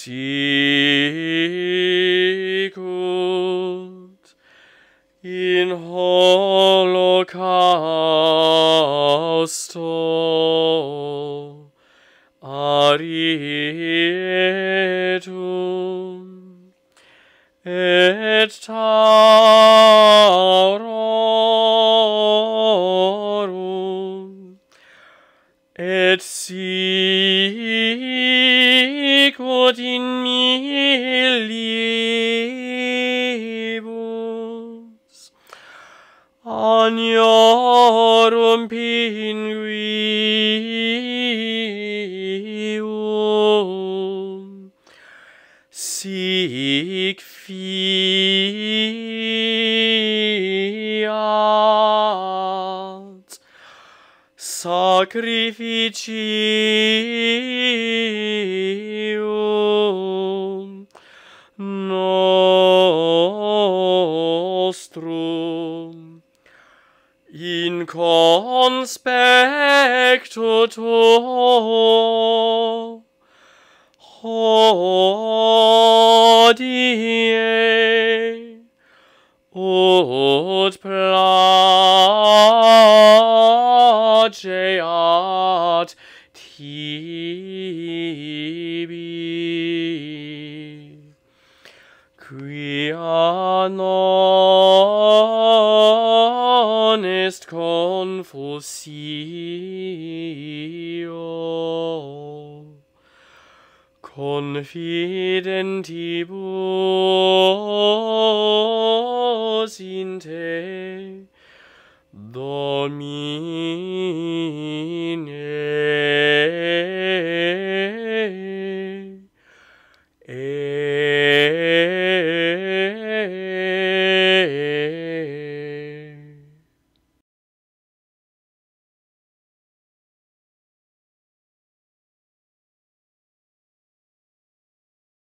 sicut in holocausto arietum et taurorum et sicut in millibus aniorum pinguium sic fiat sacrificium nostrum in conspecto tuo hodie ut placeat tibi, quia non est confusio confidentibus in te, Domine, et